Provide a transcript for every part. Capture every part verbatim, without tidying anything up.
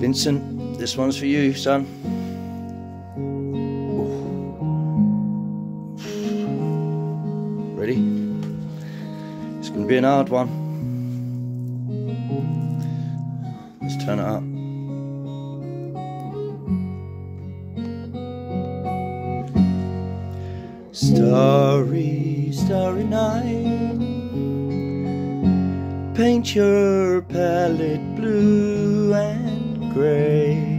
Vincent, this one's for you, son. Ready? It's going to be an hard one. Let's turn it up. Starry, starry night, paint your palette blue and grey.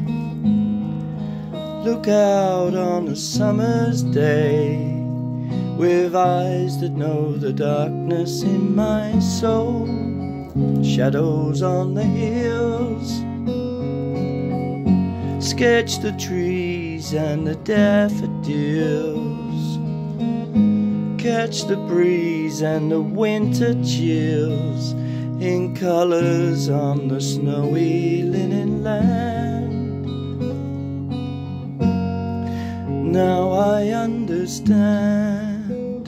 Look out on a summer's day with eyes that know the darkness in my soul. Shadows on the hills, sketch the trees and the daffodils. Catch the breeze and the winter chills in colors on the snowy linen land. Now I understand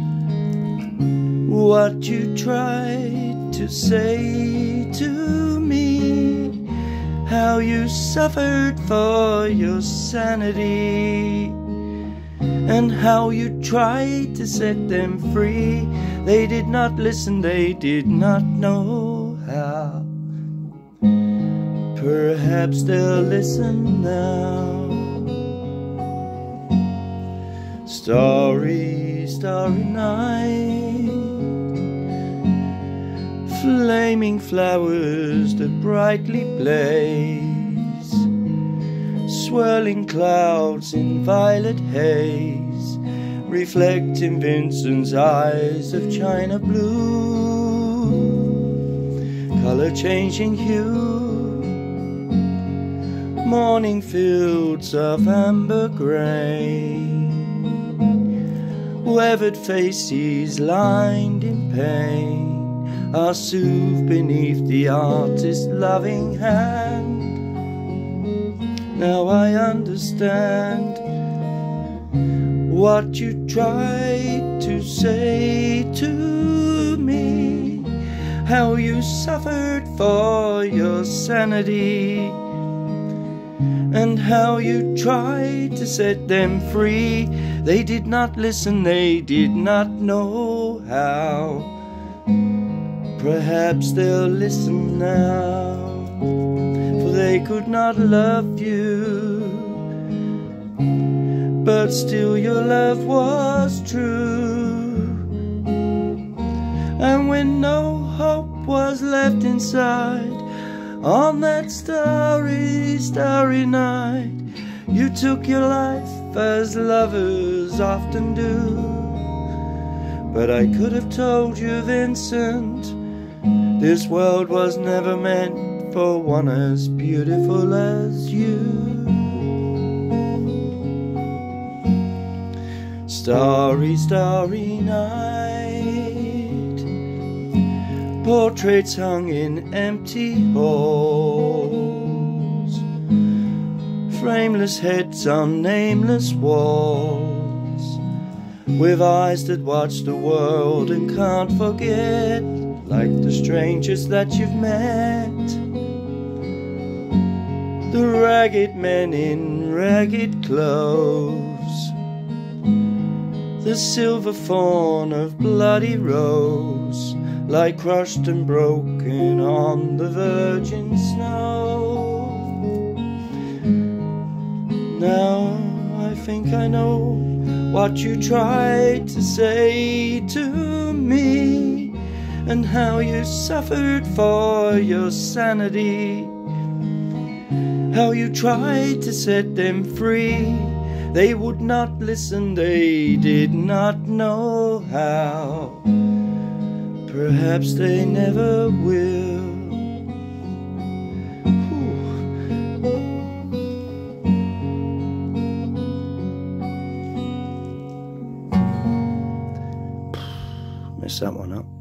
what you tried to say to me, how you suffered for your sanity, and how you tried to set them free. They did not listen, they did not know how. Perhaps they'll listen now. Starry, starry night, flaming flowers that brightly blaze, swirling clouds in violet haze, reflecting Vincent's eyes of china blue, color changing hue, morning fields of amber grain, weathered faces lined in pain are soothed beneath the artist's loving hand. Now I understand what you tried to say to me, how you suffered for your sanity, and how you tried to set them free. They did not listen, they did not know how. Perhaps they'll listen now, for they could not love you, but still your love was true. And when no hope was left inside, on that starry, starry night, you took your life as lovers often do. But I could have told you, Vincent, this world was never meant for one as beautiful as you. Starry, starry night, portraits hung in empty halls, frameless heads on nameless walls, with eyes that watch the world and can't forget, like the strangers that you've met, the ragged men in ragged clothes, the silver fawn of bloody rose, lie crushed and broken on the virgin snow. Now I think I know what you tried to say to me, and how you suffered for your sanity, how you tried to set them free. They would not listen, they did not know how. Perhaps they never will. Messed that one up.